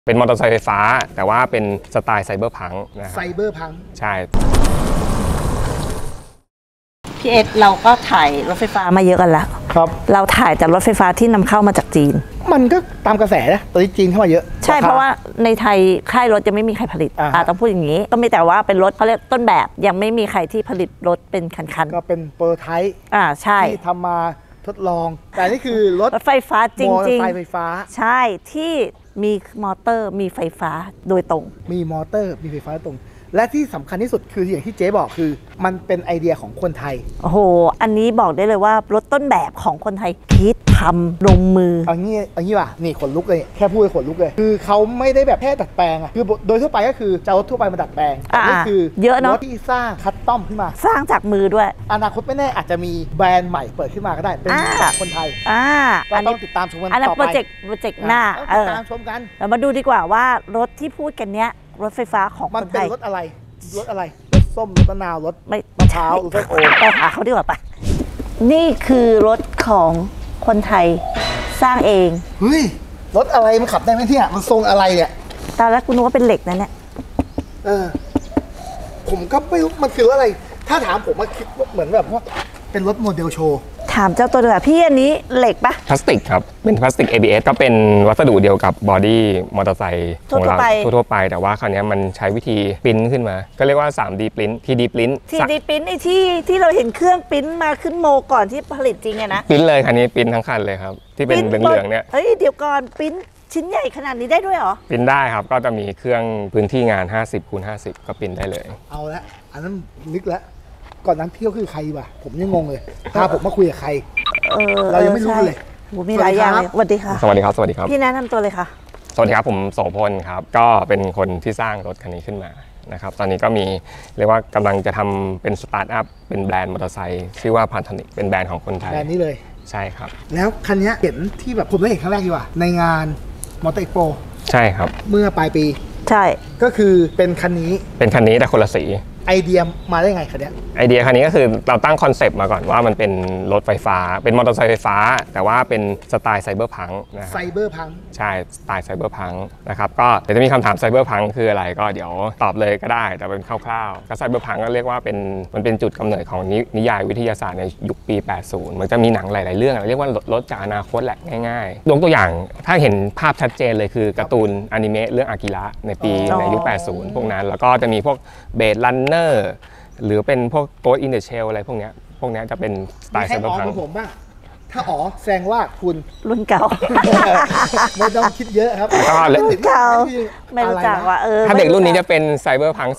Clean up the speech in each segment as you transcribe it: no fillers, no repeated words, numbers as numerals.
เป็นมอเตอร์ไซค์ไฟฟ้าแต่ว่าเป็นสไตล์ไซเบอร์พังนะครับไซเบอร์พังใช่พี่เอ็ดเราก็ถ่ายรถไฟฟ้ามาเยอะกันแล้วครับเราถ่ายจากรถไฟฟ้าที่นำเข้ามาจากจีนมันก็ตามกระแสนะตอนนี้จีนเข้ามาเยอะใช่เพราะว่าในไทยค่ายรถยังไม่มีใครผลิตต้องพูดอย่างนี้ก็มีแต่ว่าเป็นรถเขาเรียกต้นแบบยังไม่มีใครที่ผลิตรถเป็นคันก็เป็นโปรโตไทป์ใช่ที่ทำมาทดลองแต่นี่คือรถไฟฟ้าจริงๆมอเตอร์ไฟฟ้าใช่ที่มีมอเตอร์มีไฟฟ้าโดยตรงมีมอเตอร์มีไฟฟ้าตรงและที่สำคัญที่สุดคืออย่างที่เจ๊บอกคือมันเป็นไอเดียของคนไทยโอ้โหอันนี้บอกได้เลยว่ารถต้นแบบของคนไทยคิดทำลงมือเอางี้ว่ะนี่ขนลุกเลยแค่พูดขนลุกเลยคือเขาไม่ได้แบบแค่ดัดแปลงคือโดยทั่วไปก็คือจะรถทั่วไปมาดัดแปลงนี่คือเยอะเนาะรถที่สร้างคัสตอมขึ้นมาสร้างจากมือด้วยอนาคตไม่แน่อาจจะมีแบรนด์ใหม่เปิดขึ้นมาก็ได้เป็นจากคนไทยก็ต้องติดตามชมกันต่อไปอันนั้นโปรเจกต์หน้าติดตามชมกันเรามาดูดีกว่าว่ารถที่พูดกันเนี้ยรถไฟฟ้าของคนไทยมันเป็นรถอะไรรถส้มรถมะนาวรถมะพร้าวรถส้มโอไปหาเขาดีกว่าปะนี่คือรถของคนไทยสร้างเองเฮ้ยรถอะไรมันขับได้ไหมเนี่ยมันทรงอะไรเนี่ยตอนแรกคุณนึกว่าเป็นเหล็กนะเนี่ยผมก็ไม่รู้มันคืออะไรถ้าถามผมมาคิดว่าเหมือนแบบว่าเป็นรถโมเดลโชว์ถามเจ้าตัวเลยพี่อันนี้เหล็กปะพลาสติกครับเป็นพลาสติก ABS ก็เป็นวัสดุเดียวกับบอดี้มอเตอร์ไซค์ของเราทั่วไปแต่ว่าคราวนี้มันใช้วิธีปริ้นขึ้นมาก็เรียกว่า 3D ปริ้น 3D ปริ้น 3D ปริ้นไอ้ที่เราเห็นเครื่องปริ้นมาขึ้นโมก่อนที่ผลิตจริงไงนะปริ้นเลยคันนี้ปริ้นทั้งคันเลยครับที่เป็นเหลืองๆเนี่ยเฮ้ยเดี๋ยวก่อนปริ้นชิ้นใหญ่ขนาดนี้ได้ด้วยเหรอปริ้นได้ครับก็จะมีเครื่องพื้นที่งาน 50x50 ก็ปริ้นได้เลยเอาละอันนั้นนึกแล้วก่อนนั้นพี่ก็คือใครวะผมยังงงเลยถ้าผมมาคุยกับใครเรายังไม่รู้เลยมีหลายอย่างเลยสวัสดีค่ะสวัสดีครับสวัสดีครับพี่แนะนำตัวเลยค่ะสวัสดีครับผมโสพลครับก็เป็นคนที่สร้างรถคันนี้ขึ้นมานะครับตอนนี้ก็มีเรียกว่ากำลังจะทำเป็นสตาร์ทอัพเป็นแบรนด์มอเตอร์ไซค์ชื่อว่าพานโทนิกเป็นแบรนด์ของคนไทยแบรนด์นี้เลยใช่ครับแล้วคันนี้เห็นที่แบบผมได้เห็นครั้งแรกดีกว่าในงานมอเตอร์เอ็กโปใช่ครับเมื่อปลายปีใช่ก็คือเป็นคันนี้แต่คนละสีไอเดียมาได้ไงคันนี้ไอเดียคันนี้ก็คือเราตั้งคอนเซปต์มาก่อนว่ามันเป็นรถไฟฟ้าเป็นมอเตอร์ไซค์ไฟฟ้าแต่ว่าเป็นสไตล์ไซเบอร์พังไซเบอร์พังใช่สไตล์ไซเบอร์พังนะครับก็เดี๋ยวจะมีคำถามไซเบอร์พังคืออะไรก็เดี๋ยวตอบเลยก็ได้แต่เป็นคร่าวๆก็ไซเบอร์พังก็เรียกว่ามันเป็นจุดกำเนิดของนิยายวิทยาศาสตร์ในยุคปี 80 มันจะมีหนังหลายๆเรื่องเรียกว่ารถจากอนาคตแหละง่ายๆยกตัวอย่างถ้าเห็นภาพชัดเจนเลยคือการ์ตูนอนิเมะเรื่องอากิระในยุค 80 พวกนั้นแล้วก็จะมีพวกเบดรันเนอร์หรือเป็นพวก Ghost in the Shell อะไรพวกนี้จะเป็นสไตล์ไซเบอร์พังผมบ้างถ้าแสดงว่าคุณรุ่นเก่าไม่ต้องคิดเยอะครับรุ่นเก่าไม่รู้จักว่าถ้าเด็กรุ่นนี้จะเป็นไซเบอร์พัง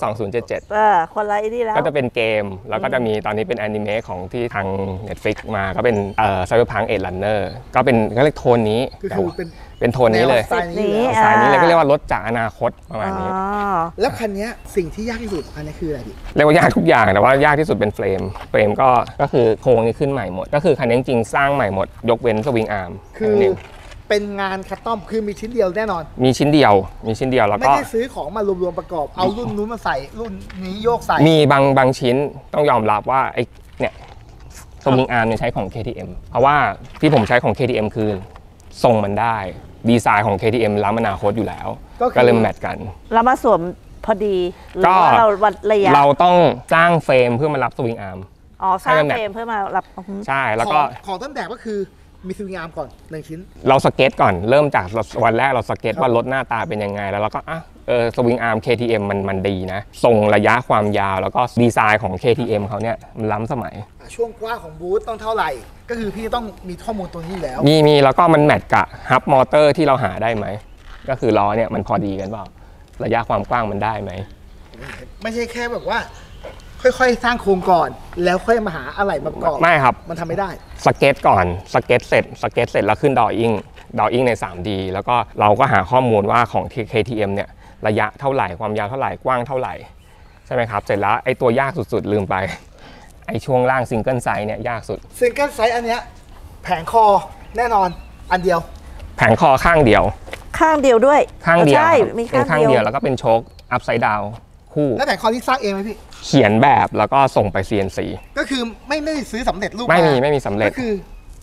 2077 คนละไอ้นี่แล้วก็จะเป็นเกมแล้วก็จะมีตอนนี้เป็นแอนิเมะของที่ทาง Netflix มาก็เป็นไซเบอร์พังเอ็ดรันเนอร์ก็เป็นก็เรียกโทนนี้เป็นโทนนี้เลยสายนี้เลยก็เรียกว่ารถจากอนาคตประมาณนี้แล้วคันนี้สิ่งที่ยากที่สุดคันนี้คืออะไรดิเรียกว่ายากทุกอย่างแต่ว่ายากที่สุดเป็นเฟรมก็คือโครงนี้ขึ้นใหม่หมดก็คือคันนี้จริงๆสร้างใหม่หมดยกเว้นสวิงอาร์มคือเป็นงานคัสตอมคือมีชิ้นเดียวแน่นอนมีชิ้นเดียวแล้วก็ไม่ได้ซื้อของมารวมๆประกอบเอารุ่นนู้นมาใส่รุ่นนี้โยกใส่มีบางชิ้นต้องยอมรับว่าไอ้เนี่ยสวิงอาร์มเนี่ยใช้ของ KTM เพราะว่าที่ผมใช้ของ KTM คือทรงมันได้ดีไซน์ของ KTM ล้ำอนาคตอยู่แล้วก็เลยแมทกันเรามาสวมพอดีก็เราวัดระยะเราต้องสร้างเฟรมเพื่อมารับสวิงอาร์มสร้างเฟรมเพื่อมารับใช่แล้วก็ของต้นแบบก็คือมีสวิงอาร์มก่อน1ชิ้นเราสเก็ตก่อนเริ่มจากวันแรกเราสเก็ตว่ารถหน้าตาเป็นยังไงแล้วเราก็สวิงอาร์ม KTM มันดีนะทรงระยะความยาวแล้วก็ดีไซน์ของ KTM เขาเนี่ยมันล้ำสมัยช่วงกว้างของบูธต้องเท่าไหร่ก็คือพี่ต้องมีข้อมูลตัวนี้แล้วมีแล้วก็มันแมทกับฮับมอเตอร์ที่เราหาได้ไหมก็คือล้อเนี่ยมันพอดีกันเปล่าระยะความกว้างมันได้ไหมไม่ใช่แค่แบบว่าค่อยๆสร้างโครงก่อนแล้วค่อยมาหาอะไรมาประกอบไม่ครับมันทำไม่ได้สเก็ตก่อนสเก็ตเสร็จแล้วขึ้นดออิ่งใน 3D แล้วก็เราก็หาข้อมูลว่าของ KTM เนี่ยระยะเท่าไหร่ความยาวเท่าไหร่กว้างเท่าไหร่ใช่ไหมครับเสร็จแล้วไอ้ตัวยากสุดๆลืมไปไอ้ช่วงล่างซิงเกิลไซส์เนี่ยยากสุดซิงเกิลไซส์อันเนี้ยแผงคอแน่นอนอันเดียวแผงคอข้างเดียวด้วยข้างเดียวใช่มีข้างเดียวแล้วก็เป็นโชคอัพไซด์ดาวคู่แล้วแผงคอที่สร้างเองไหมพี่เขียนแบบแล้วก็ส่งไป CNC ก็คือไม่ได้ซื้อสำเร็จรูปไม่มีสำเร็จก็คือ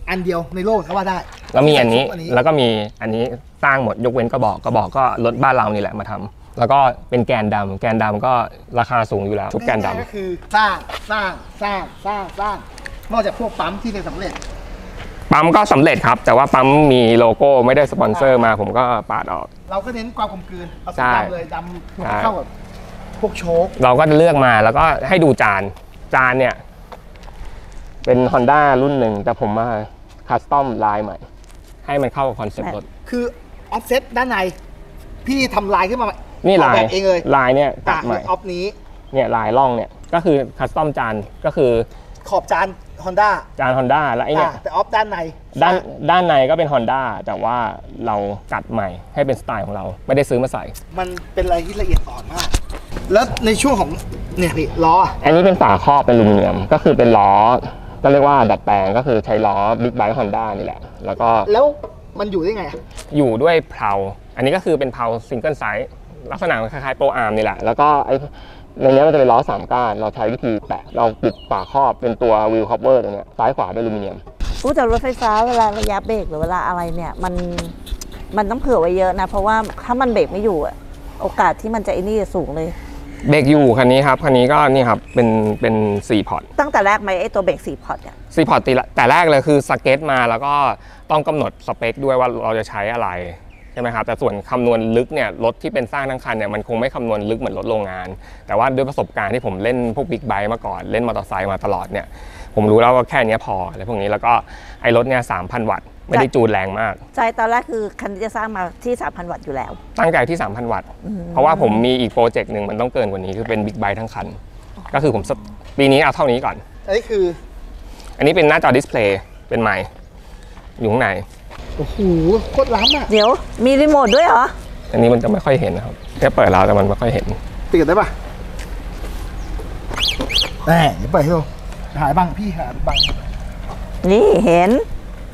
อันเดียวในโลกก็ว่าได้แล้วมีอันนี้แล้วก็มีอันนี้สร้างหมดยกเว้นกระบอกก็รถบ้านเรานี่แหละมาทำแล้วก็เป็นแกนดำก็ราคาสูงอยู่แล้วชุดแกนดำก็คือสร้างนอกจากพวกปั๊มที่เป็นสำเร็จปั๊มก็สำเร็จครับแต่ว่าปั๊มมีโลโก้ไม่ได้สปอนเซอร์มาผมก็ปาดออกเราก็เน้นความกลมกลืนเอาสีดำเลยดำเข้ากับพวกโชคเราก็เลือกมาแล้วก็ให้ดูจานเนี่ยเป็น Honda รุ่นหนึ่งแต่ผมมาคัสตอมลายใหม่ให้มันเข้ากับคอนเซ็ปต์รถคือออฟเซ็ตด้านในพี่ทำลายขึ้นมานี่ลายแบบเองเลยลายเนี่ยตัดใหม่ออฟนี้เนี่ยลายล่องเนี่ยก็คือคัสตอมจานก็คือขอบจาน Honda จาน Honda แล้วไอ้เนี่ยแต่ออฟด้านในด้านในก็เป็น Honda แต่ว่าเรากัดใหม่ให้เป็นสไตล์ของเราไม่ได้ซื้อมาใส่มันเป็นอะไรที่ละเอียดอ่อนมากแล้วในช่วงของเนี่ยพี่ล้ออันนี้เป็นฝาครอบเป็นอลูมิเนียมก็คือเป็นล้อก็เรียกว่าดัดแปลงก็คือใช้ล้อ Big Bike Honda นี่แหละแล้วมันอยู่ได้ไงอยู่ด้วยเพลาอันนี้ก็คือเป็นเพลาซิงเกิลไซส์ลักษณะคล้ายๆโปรอาร์มนี่แหละแล้วก็ไอ้ในนี้มันจะเป็นล้อ3 ก้านเราใช้วิธีแปะเราปิดฝาครอบเป็นตัววิลคัฟเวอร์ตรงนี้ซ้ายขวาด้วยอลูมิเนียมแต่รถไฟฟ้าเวลาระยะเบรกหรือเวลาอะไรเนี่ยมันต้องเผื่อไว้เยอะนะเพราะว่าถ้ามันเบรกไม่อยู่โอกาสที่มันจะไอ้นี่สูงเลยเบรกอยู่คันนี้ครับคันนี้ก็นี่ครับเป็น4 พอร์ตตั้งแต่แรกไหมไอ้ตัวเบรก4 พอร์ตเนี่ย 4 พอร์ตแต่แรกเลยคือสเก็ตมาแล้วก็ต้องกำหนดสเปคด้วยว่าเราจะใช้อะไรใช่ไหมครับแต่ส่วนคำนวณลึกเนี่ยรถที่เป็นสร้างทั้งคันเนี่ยมันคงไม่คำนวณลึกเหมือนรถโรงงานแต่ว่าด้วยประสบการณ์ที่ผมเล่นพวกบิ๊กไบค์มาก่อนเล่นมอเตอร์ไซค์มาตลอดเนี่ยผมรู้แล้วว่าแค่นี้พออะไรพวกนี้แล้วก็ไอ้รถเนี่ย 3,000 วัตต์ไม่ได้จูนแรงมากใช่ตอนแรกคือคันที่จะสร้างมาที่ 3,000 วัตต์อยู่แล้วตั้งใจที่ 3,000 วัตต์เพราะว่าผมมีอีกโปรเจกต์หนึ่งมันต้องเกินกว่านี้คือเป็นบิ๊กไบค์ทั้งคันก็คือผมปีนี้เอาเท่านี้ก่อนอันนี้คืออันนี้เป็นหน้าจอดิสเพลย์เป็นไมค์อยู่ข้างในโอ้โหโคตรล้ำอ่ะเดี๋ยวมีรีโมทด้วยเหรออันนี้มันจะไม่ค่อยเห็นนะครับแค่เปิดแล้วแต่มันไม่ค่อยเห็นปิดได้ปะแหมเดี๋ยวเปิดให้ดูหายบังพี่หายบังนี่เห็น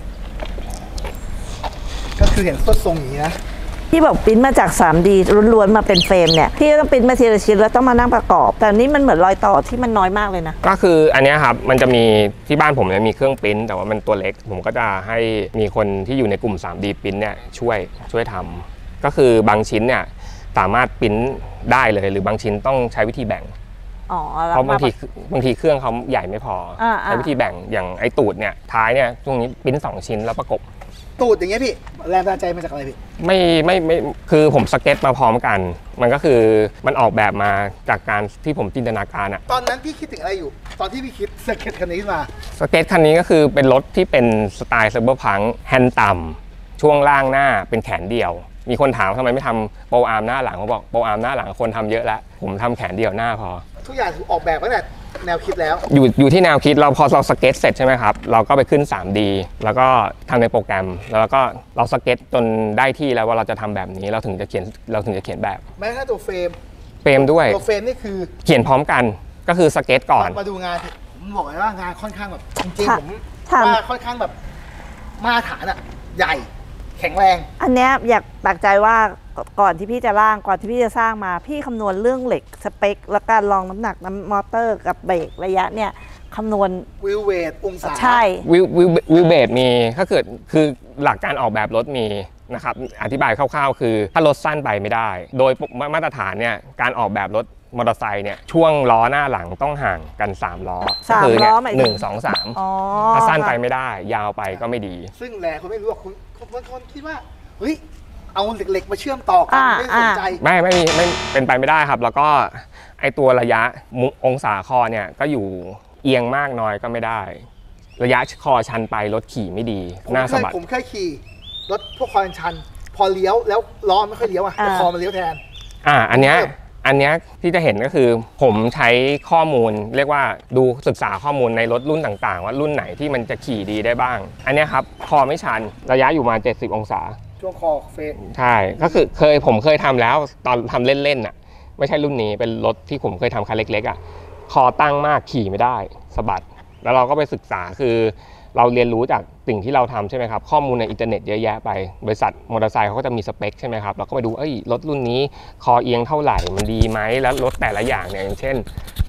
ก็คือเห็นต้นทรงอย่างนี้นะที่บอกปริ้นมาจาก 3D ล้วนๆมาเป็นเฟรมเนี่ยพี่ต้องปริ้นมาทีละชิ้นแล้วต้องมานั่งประกอบแต่นี้มันเหมือนรอยต่อที่มันน้อยมากเลยนะก็คืออันนี้ครับมันจะมีที่บ้านผมเนี่ยมีเครื่องปริ้นแต่ว่ามันตัวเล็กผมก็จะให้มีคนที่อยู่ในกลุ่ม 3D ปริ้นเนี่ยช่วยทำก็คือบางชิ้นเนี่ยสามารถปริ้นได้เลยหรือบางชิ้นต้องใช้วิธีแบ่งเพราะบางทีเครื่องเขาใหญ่ไม่พอใช้วิธีแบ่งอย่างไอ้ตูดเนี่ยท้ายเนี่ยช่วงนี้ปริ้น2 ชิ้นแล้วประกบตูดอย่างเงี้ยพี่แรงบันดาลใจมาจากอะไรพี่ไม่คือผมสเก็ตมาพร้อมกันมันก็คือมันออกแบบมาจากการที่ผมจินตนาการอะตอนนั้นพี่คิดถึงอะไรอยู่ตอนที่พี่คิดสเก็ตคันนี้มาสเก็ตคันนี้ก็คือเป็นรถที่เป็นสไตล์ไซเบอร์พังค์แฮนด์ต่ำช่วงล่างหน้าเป็นแขนเดียวมีคนถามทำไมไม่ทำโปรอาร์มหน้าหลังผมบอกโปรอาร์มหน้าหลังคนทำเยอะแล้วผมทำแขนเดียวหน้าพอทุกอย่างถูกออกแบบตั้งแต่แนวคิดแล้วอยู่ที่แนวคิดเราพอเราสเก็ตเสร็จใช่ไหมครับเราก็ไปขึ้น 3D แล้วก็ทำในโปรแกรมแล้วก็เราสเก็ตจนได้ที่แล้วว่าเราจะทำแบบนี้เราถึงจะเขียนแบบแม้ถ้าตัวเฟรมด้วยตัวเฟรมนี่คือเขียนพร้อมกันก็คือสเก็ตก่อนมาดูงานผมบอกเลยว่างานค่อนข้างแบบจริงๆผมว่าค่อนข้างแบบมาตรฐานอะใหญ่แข็งแรงอันเนี้ยอยากตักใจว่าก่อนที่พี่จะสร้างมาพี่คำนวณเรื่องเหล็กสเปคและการรองน้ำหนักมอเตอร์กับเบรกระยะเนี่ยคำนวณวิวเวทองศาใช่วิวเบรมีถ้าเกิดคือหลักการออกแบบรถมีนะครับอธิบายคร่าวๆคือถ้ารถสั้นไปไม่ได้โดยมาตรฐานเนี่ยการออกแบบรถมอเตอร์ไซค์เนี่ยช่วงล้อหน้าหลังต้องห่างกัน3 ล้อก็คือเนี่ย1 2 3ถ้าสั้นไปไม่ได้ยาวไปก็ไม่ดีซึ่งแหละคุณไม่รู้ว่าคนคิดว่าเฮ้ยเอาเหล็กมาเชื่อมต่อกันไม่สนใจไม่เป็นไปไม่ได้ครับแล้วก็ไอตัวระยะองศาคอเนี่ยก็อยู่เอียงมากน้อยก็ไม่ได้ระยะคอชันไปรถขี่ไม่ดีหน้าสะบัดผมเคยขี่รถพวกคอชันพอเลี้ยวแล้วล้อไม่ค่อยเลี้ยวแต่คอมันเลี้ยวแทนอันเนี้ยที่จะเห็นก็คือผมใช้ข้อมูลเรียกว่าดูศึกษาข้อมูลในรถรุ่นต่างๆว่ารุ่นไหนที่มันจะขี่ดีได้บ้างอันนี้ครับคอไม่ชันระยะอยู่มา70 องศาช่วงคอเฟสใช่ก็คือผมเคยทำแล้วตอนทำเล่นๆน่ะไม่ใช่รุ่นนี้เป็นรถที่ผมเคยทำคันเล็กๆอ่ะคอตั้งมากขี่ไม่ได้สะบัดแล้วเราก็ไปศึกษาคือเราเรียนรู้จากสิ่งที่เราทำใช่ไหมครับข้อมูลในอินเทอร์เน็ตเยอะแยะไปบริษัทมอเตอร์ไซค์เขาก็จะมีสเปคใช่ไหมครับเราก็ไปดูรถรุ่นนี้คอเอียงเท่าไหร่มันดีไหมแล้วรถแต่ละอย่างเนี่ยอย่างเช่น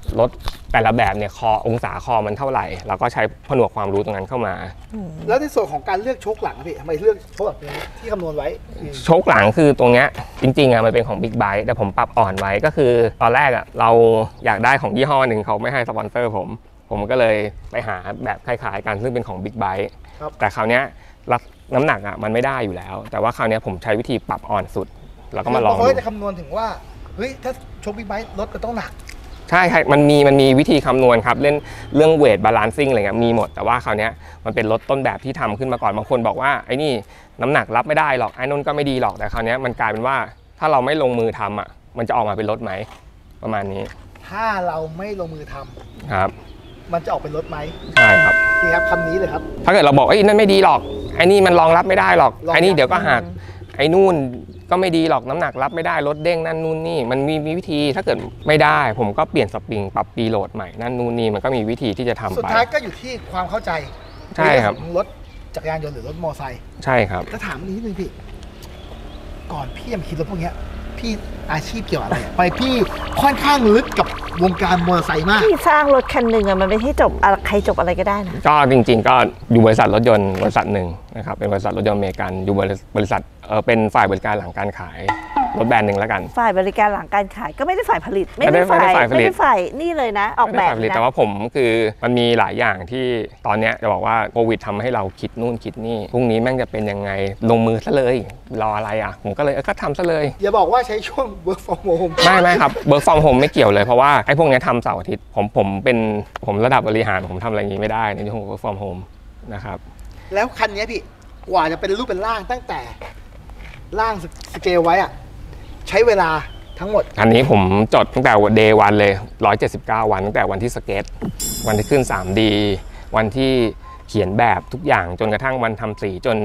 รถแต่ละแบบเนี่ยองศาคอมันเท่าไหร่เราก็ใช้ผนวกความรู้ตรงนั้นเข้ามาแล้วในส่วนของการเลือกโชคหลังพี่ทำไมเลือกโชคหลังที่คำนวณไว้โชคหลังคือตรงเนี้ยจริงๆมันเป็นของ Big Bike แต่ผมปรับอ่อนไว้ก็คือตอนแรกเราอยากได้ของยี่ห้อหนึ่งเขาไม่ให้สปอนเซอร์ผมก็เลยไปหาแบบคล้ายๆกันซึ่งเป็นของ Big Bike แต่คราวเนี้ยน้ำหนักมันไม่ได้อยู่แล้วแต่ว่าคราวนี้ผมใช้วิธีปรับอ่อนสุดแล้วก็มาลองดูเขาจะคำนวณถึงว่าเฮ้ยถ้าโชคบิ๊กไบค์รถมันต้องหนักใช่มันมีวิธีคำนวณครับเล่นเรื่องเวทบาลานซิ่งอะไรเงี้ยมีหมดแต่ว่าคราวนี้มันเป็นรถต้นแบบที่ทำขึ้นมาก่อนบางคนบอกว่าไอ้นี่น้ำหนักรับไม่ได้หรอกไอ้นนก็ไม่ดีหรอกแต่คราวนี้มันกลายเป็นว่าถ้าเราไม่ลงมือทำมันจะออกมาเป็นรถไหมประมาณนี้ถ้าเราไม่ลงมือทำครับมันจะออกเป็นรถไหมใช่ครับนี่ครับคำนี้เลยครับถ้าเกิดเราบอกไอ้นั่นไม่ดีหรอกไอ้นี่มันรองรับไม่ได้หรอกไอ้นี่เดี๋ยวก็หักไอ้นู่นก็ไม่ดีหรอกน้ำหนักรับไม่ได้รถเด้งนั่นนู่นนี่มันมีวิธีถ้าเกิดไม่ได้ผมก็เปลี่ยนสปริงปรับปีโหลดใหม่นั่นนู่นนี่มันก็มีวิธีที่จะทำไปสุดท้ายก็อยู่ที่ความเข้าใจใช่ครับรถจักรยานยนต์หรือรถมอเตอร์ไซค์ใช่ครับจะถามนิดนึงพี่ก่อนพี่จะคิดรถพวกนี้พี่อาชีพเกี่ยวอะไรไปพี่ค่อนข้างลึกกับวงการมอเตอร์ไซค์มากพี่สร้างรถคันหนึ่งมันไม่ใช่จบใครจบอะไรก็ได้นะก็จริงๆก็อยู่บริษัทรถยนต์บริษัทหนึ่งนะครับเป็นบริษัทรถยนต์อเมริกันอยู่บริษัทเป็นฝ่ายบริการหลังการขายรถแบรนด์หนึ่งแล้วกันฝ่ายบริการหลังการขายก็ไม่ได้ฝ่ายผลิตไม่ได้ฝ่ายนี่เลยนะออกแบบนะแต่ว่าผมคือมันมีหลายอย่างที่ตอนนี้จะบอกว่าโควิดทำให้เราคิดนู่นคิดนี่พรุ่งนี้แม่งจะเป็นยังไงลงมือซะเลยรออะไรผมก็เลยก็ทำซะเลยอย่าบอกว่าใช้ช่วง work from home ไม่ครับ work from home ไม่เกี่ยวเลยเพราะว่าไอ้พวกนี้ทำเสาร์อาทิตย์ผมระดับบริหารผมทำอะไรอย่างนี้ไม่ได้ในช่วง work from home นะครับแล้วคันนี้พี่กว่าจะเป็นรูปเป็นร่างตั้งแต่ร่างสเกลไว้ใช้เวลาทั้งหมดอันนี้ผมจดตั้งแต่ day 1เลย179วันตั้งแต่วันที่สเก็ตวันที่ขึ้น 3D วันที่เขียนแบบทุกอย่างจนกระทั่งวันทำสีจน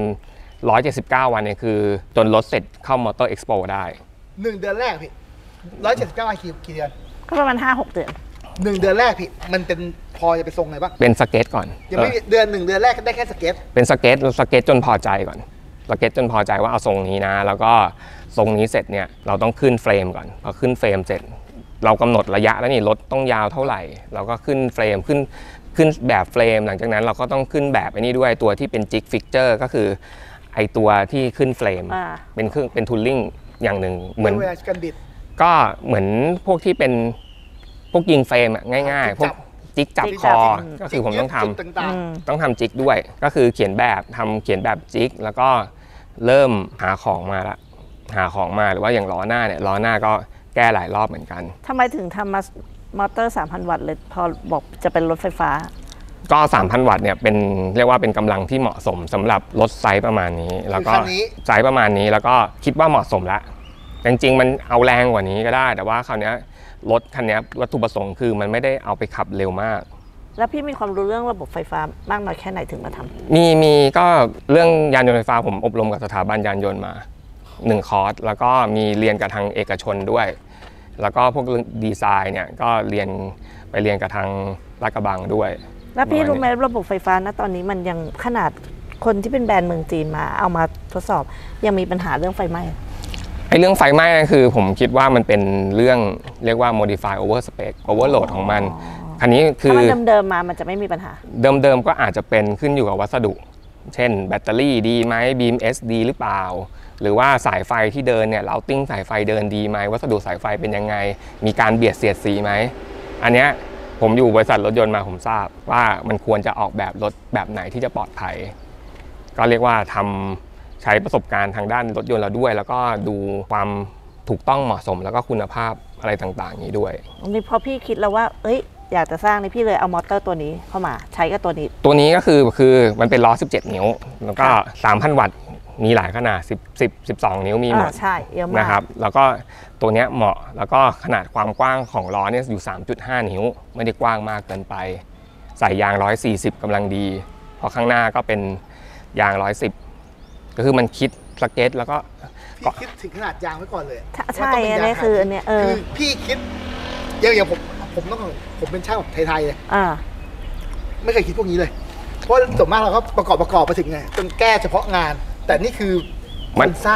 179วันเนี่ยคือจนรถเสร็จเข้ามอเตอร์เอ็กซ์โปได้ 1 เดือนแรกพี่179วันกี่เดือนก็ประมาณ 5-6 เดือน 1 เดือนแรกพี่มันเป็นพอจะไปทรงไหนบ้างเป็นสเก็ตก่อนยังไม่1 เดือนแรกได้แค่สเก็ตเป็นสเก็ตจนพอใจก่อนสเก็ตจนพอใจว่าเอาทรงนี้นะแล้วก็ทรงนี้เสร็จเนี่ยเราต้องขึ้นเฟรมก่อนพอขึ้นเฟรมเสร็จเรากำหนดระยะแล้วนี่รถต้องยาวเท่าไหร่เราก็ขึ้นเฟรมขึ้นแบบเฟรมหลังจากนั้นเราก็ต้องขึ้นแบบไอ้นี่ด้วยตัวที่เป็นจิกฟิกเจอร์ก็คือไอตัวที่ขึ้นเฟรมเป็นทูลลิ่งอย่างหนึ่งเหมือนก็เหมือนพวกที่เป็นพวกยิงเฟรมง่ายๆพวกจิกจับคอก็คือผมต้องทำจิกด้วยก็คือเขียนแบบจิกแล้วก็เริ่มหาของมาหรือว่าอย่างล้อหน้าเนี่ยล้อหน้าก็แก้หลายรอบเหมือนกันทำไมถึงทำมอเตอร์ 3,000 วัตต์เลยพอบอกจะเป็นรถไฟฟ้าก็ 3,000 วัตต์เนี่ยเป็นเรียกว่าเป็นกำลังที่เหมาะสมสำหรับรถไซส์ประมาณนี้แล้วก็ไซส์ประมาณนี้แล้วก็คิดว่าเหมาะสมแล้วจริงๆมันเอาแรงกว่านี้ก็ได้แต่ว่าคราวนี้รถคันนี้วัตถุประสงค์คือมันไม่ได้เอาไปขับเร็วมากแล้วพี่มีความรู้เรื่องระบบไฟฟ้ามากน้อยแค่ไหนถึงมาทำมีก็เรื่องยานยนต์ไฟฟ้าผมอบรมกับสถาบันยานยนต์มา1 คอร์สแล้วก็มีเรียนกับทางเอกชนด้วยแล้วก็พวกดีไซน์เนี่ยก็ไปเรียนกับทางลาดกระบังด้วยแล้วพี่รู้ไหมระบบไฟฟ้าณตอนนี้มันยังขนาดคนที่เป็นแบรนด์เมืองจีนมาเอามาทดสอบยังมีปัญหาเรื่องไฟไหม้เรื่องไฟไหม้นั่นคือผมคิดว่ามันเป็นเรื่องเรียกว่า modify over spec overload ของมันคันนี้คือถ้ามันเดิมมามันจะไม่มีปัญหาเดิมก็อาจจะเป็นขึ้นอยู่กับวัสดุเช่นแบตเตอรี่ดีไหม BMS ดีหรือเปล่าหรือว่าสายไฟที่เดินเนี่ยเราติ้งสายไฟเดินดีไหมวัสดุสายไฟเป็นยังไงมีการเบียดเสียดสีไหมอันเนี้ยผมอยู่บริษัทรถยนต์มาผมทราบว่ามันควรจะออกแบบรถแบบไหนที่จะปลอดภัยก็เรียกว่าใช้ประสบการณ์ทางด้านรถยนต์เราด้วยแล้วก็ดูความถูกต้องเหมาะสมแล้วก็คุณภาพอะไรต่างๆนี้ด้วยนี่พอพี่คิดแล้วว่าอยากจะสร้างนี่พี่เลยเอามอเตอร์ตัวนี้เข้ามาใช้กับตัวนี้ก็คือมันเป็นล้อ17 นิ้วแล้วก็ 3,000 วัตต์มีหลายขนาด12 นิ้วมีหมดใช่เยอะมากนะครับแล้วก็ตัวนี้เหมาะแล้วก็ขนาดความกว้างของล้อเนี่ยอยู่ 3.5 นิ้วไม่ได้กว้างมากเกินไปใส่ยาง140กำลังดีพอข้างหน้าก็เป็นยาง110ก็คือมันคิดสเก็ตแล้วก็พี่คิดถึงขนาดยางไว้ก่อนเลยใช่อันนี้คืออันนี้คือพี่คิดอย่างผมเป็นช่างแบบไทยๆเลยไม่เคยคิดพวกนี้เลยเพราะส่วนมากเราก็ประกอบไปถึงไงจนแก้เฉพาะงานแต่นี่คือมันสร้าง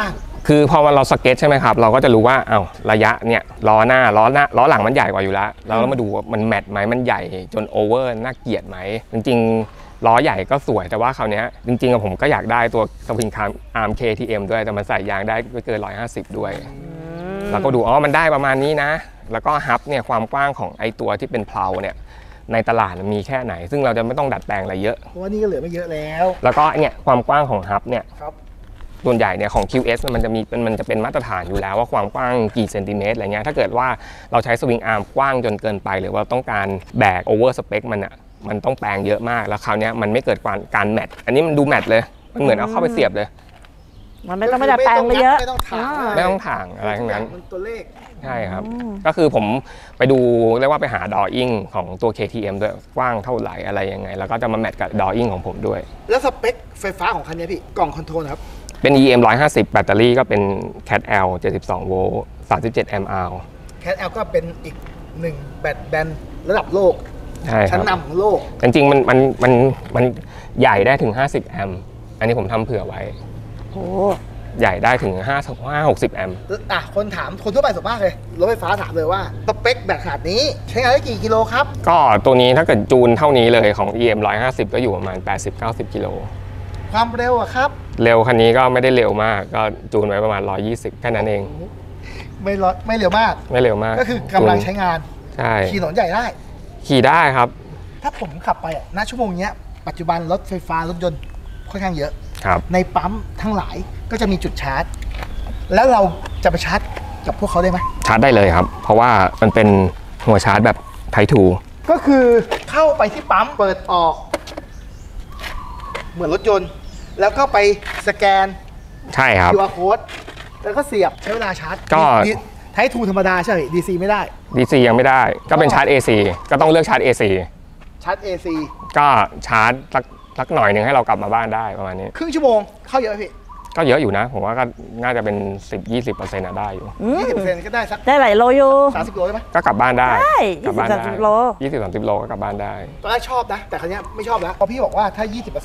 คือพอเราสเก็ตใช่ไหมครับเราก็จะรู้ว่าอ้าวระยะเนี่ยล้อหน้าล้อหลังมันใหญ่กว่าอยู่แล้วเรามาดูว่ามันแมทไหมมันใหญ่จนโอเวอร์น่าเกลียดไหมจริงๆล้อใหญ่ก็สวยแต่ว่าคราวนี้จริงๆผมก็อยากได้ตัวสปริงอาร์ม KTM ด้วยแต่มันใส่ยางได้ไม่เกิน150ด้วยแล้วก็ดูมันได้ประมาณนี้นะแล้วก็ฮับเนี่ยความกว้างของไอตัวที่เป็นเพลาเนี่ยในตลาดมีแค่ไหนซึ่งเราจะไม่ต้องดัดแปลงอะไรเยอะเพราะว่านี่ก็เหลือไม่เยอะแล้วแล้วก็เนี่ยความกว้างของฮับเนี่ยครับส่วนใหญ่เนี่ยของ QS มันจะเป็นมาตรฐานอยู่แล้วว่าความกว้างกี่เซนติเมตรอะไรเงี้ยถ้าเกิดว่าเราใช้สวิงอาร์มกว้างจนเกินไปหรือว่าต้องการแบกโอเวอร์สเปคมันต้องแปลงเยอะมากแล้วคราวนี้มันไม่เกิดการแมทอันนี้มันดูแมทเลยมันเหมือนเอาเข้าไปเสียบเลยมันไม่ต้องดัดแปลงเลยเยอะไม่ต้องถ่างอะไรทั้งนั้นมันตัวเลขใช่ครับก็คือผมไปดูเรียกว่าไปหาดออิ่งของตัว KTM ด้วยกว้างเท่าไหร่อะไรยังไงแล้วก็จะมาแมทกับดออิ่งของผมด้วยแล้วสเปคไฟฟ้าของคันนี้พี่กล่องคอนโทรลครับเป็น EM 150แบตเตอรี่ก็เป็น Cat L 72โวลต์37 mAh Cat L ก็เป็นอีก1แบตแบนระดับโลกชั้นนำของโลกจริงๆมันใหญ่ได้ถึง50แอมป์อันนี้ผมทำเผื่อไว้โอ้ใหญ่ได้ถึง60แอมป์คนถามคนทั่วไปส่วนมากเลยรถไฟฟ้าถามเลยว่าสเปคแบตขนาดนี้ใช้งานได้กี่กิโลครับก็ตัวนี้ถ้าเกิดจูนเท่านี้เลยของ EM 150ก็อยู่ประมาณ80-90กิโลความเร็วอะครับเร็วคันนี้ก็ไม่ได้เร็วมากก็จูนไว้ประมาณ120แค่นั้นเองไม่เร็วมากก็คือกำลังใช้งานใช่ขี่ถนนใหญ่ได้ขี่ได้ครับถ้าผมขับไปณชั่วโมงนี้ปัจจุบันรถไฟฟ้ารถยนต์ค่อนข้างเยอะในปั๊มทั้งหลายก็จะมีจุดชาร์จแล้วเราจะไปชาร์จกับพวกเขาได้ไหมชาร์จได้เลยครับเพราะว่ามันเป็นหัวชาร์จแบบไทป์2 ก็คือเข้าไปที่ปั๊มเปิดออกเหมือนรถยนต์แล้วก็ไปสแกนใช่ครับ QR code แล้วก็เสียบใช้เวลาชาร์จก็ไทป์2ธรรมดาใช่ DC ไม่ได้ DC ยังไม่ได้ก็เป็นชาร์จ AC ก็ต้องเลือกชาร์จ AC ชาร์จ AC ก็ชาร์จสักหน่อยนึงให้เรากลับมาบ้านได้ประมาณนี้ครึ่งชั่วโมงเข้าเยอะพี่ก็เยอะอยู่นะผมว่าก็น่าจะเป็น 10-20% ได้อยู่ 20% ก็ได้สักได้หลายโลอยู่ 30 โลได้ไหมก็กลับบ้านได้กลับบ้านได้20-30 โล 20-30 โลก็กลับบ้านได้ตอนแรกชอบนะแต่ครั้งนี้ไม่ชอบแล้วพอพี่บอกว่าถ้า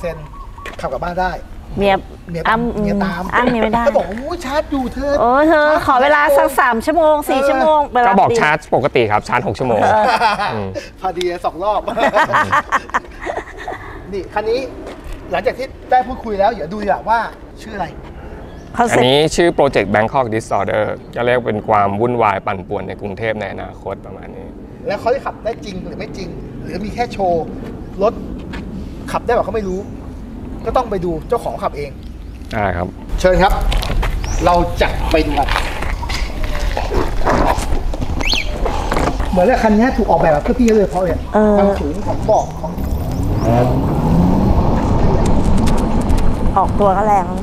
20% ขับกลับบ้านได้เมียตามเมียไม่ได้บอกว่าชาร์จอยู่เธอขอเวลาสัก3 ชั่วโมง4 ชั่วโมงก็บอกชาร์จปกติครับชาร์จ6 ชั่วโมงพอดี2 รอบนี่คันนี้หลังจากที่ได้พูดคุยแล้วเดี๋ยวดูดีกว่าว่าชื่ออะไรอันนี้ชื่อ Project Bangkok Disorder ก็เรียกเป็นความวุ่นวายปั่นป่วนในกรุงเทพในอนาคตประมาณนี้แล้วเขาจะขับได้จริงหรือไม่จริงหรือมีแค่โชว์รถขับได้แบบเขาไม่รู้ก็ต้องไปดูเจ้าของขับเองได้ครับเชิญครับเราจะไปดูกันเหมือนว่าคันนี้ถูกออกแบบเพื่อพี่เลยเพราะเนี่ยความสูงของเบาะของออกตัวก็แรง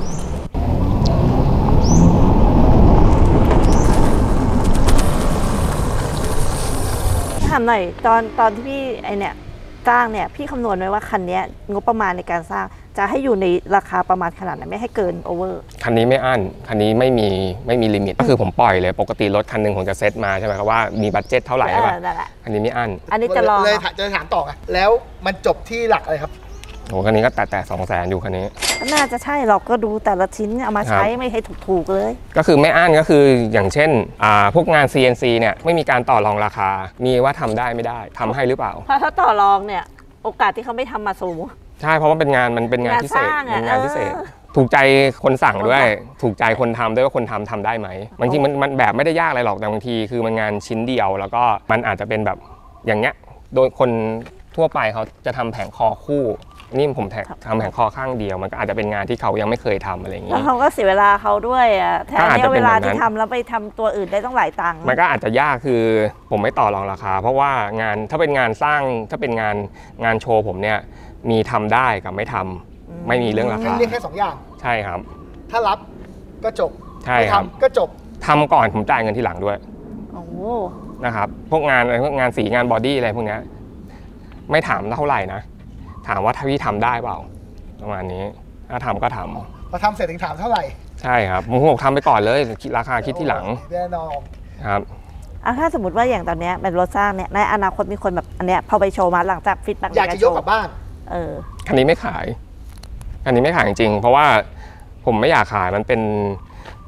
ถามหน่อยตอนที่พี่เนี่ยสร้างเนี่ยพี่คำนวณไว้ว่าคันนี้งบประมาณในการสร้างจะให้อยู่ในราคาประมาณขนาดไหนไม่ให้เกินโอเวอร์คันนี้ไม่อั้นคันนี้ไม่มีลิมิตก็คือผมปล่อยเลยปกติรถคันหนึ่งผมจะเซตมาใช่ไหมครับว่ามีบัดเจ็ตเท่าไหร่ใช่ป่ะคันนี้ไม่อั้นอันนี้จะลองเลยจะถามต่อไงแล้วมันจบที่หลักอะไรครับโอ้คันนี้ก็แต่200,000อยู่คันนี้น่าจะใช่เราก็ดูแต่ละชิ้นเอามาใช้ไม่ให้ถูกเลยก็คือไม่อั้นก็คืออย่างเช่นพวกงาน CNC เนี่ยไม่มีการต่อรองราคามีว่าทำได้ไม่ได้ทำให้หรือเปล่าถ้าต่อรองเนี่ยโอกาสที่เขาไม่ทำมาสูงใช่เพราะว่ามันเป็นงานพิเศษเป็นงานพิเศษถูกใจคนสั่งด้วยถูกใจคนทำด้วยว่าคนทำได้ไหมบางทีมันแบบไม่ได้ยากอะไรหรอกแต่บางทีคือมันงานชิ้นเดียวแล้วก็มันอาจจะเป็นแบบอย่างเงี้ยโดยคนทั่วไปเขาจะทำแผงคอคู่นี่ผมทำแผงคอข้างเดียวมันก็อาจจะเป็นงานที่เขายังไม่เคยทำอะไรอย่างนี้แล้วเขาก็เสียเวลาเขาด้วยแทนที่เวลาที่ทำแล้วไปทำตัวอื่นได้ต้องหลายตังค์มันก็อาจจะยากคือผมไม่ต่อรองราคาเพราะว่างานถ้าเป็นงานสร้างถ้าเป็นงานโชว์ผมเนี่ยมีทำได้กับไม่ทำไม่มีเรื่องราคาเรียกแค่2 อย่างใช่ครับถ้ารับก็จบใช่ครับก็จบทำก่อนผมจ่ายเงินทีหลังด้วยนะครับพวกงานสีงานบอดี้อะไรพวกนี้ไม่ถามเท่าไหร่นะถามว่าถ้าพี่ทำได้เปล่าประมาณนี้ถ้าทำก็ทำพอทำเสร็จถึงถามเท่าไหร่ใช่ครับผมบอกทำไปก่อนเลยราคาคิดที่หลังแน่นอนครับถ้าสมมติว่าอย่างตอนนี้เป็นรถสร้างเนี่ยในอนาคตมีคนแบบอันเนี้ยพอไปโชว์มาหลังจากฟีดแบ็กอยากจะยกกลับบ้านคันนี้ไม่ขายจริงๆเพราะว่าผมไม่อยากขายมัน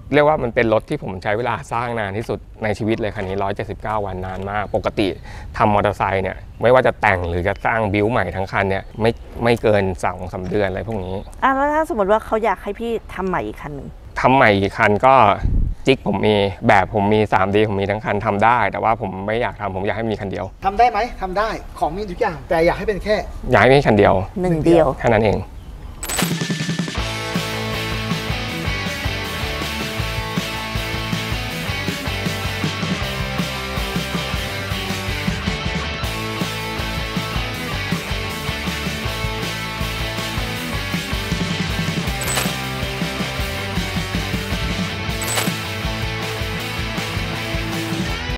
เรียกว่ามันเป็นรถที่ผมใช้เวลาสร้างนานที่สุดในชีวิตเลยคันนี้179 วันนานมากปกติทำมอเตอร์ไซค์เนี่ยไม่ว่าจะแต่งหรือจะสร้างบิวใหม่ทั้งคันเนี่ยไม่เกิน2-3 เดือนอะไรพวกนี้แล้วถ้าสมมติว่าเขาอยากให้พี่ทำใหม่อีกคันหนึ่งทำใหม่อีกคันก็จิ๊กผมมีแบบผมมี 3D ผมมีทั้งคันทำได้แต่ว่าผมไม่อยากทำผมอยากให้มีคันเดียวทำได้ไหมทำได้ของมีทุกอย่างแต่อยากให้เป็นแค่อยากให้มีคันเดียว 1 เดียวแค่นั้นเอง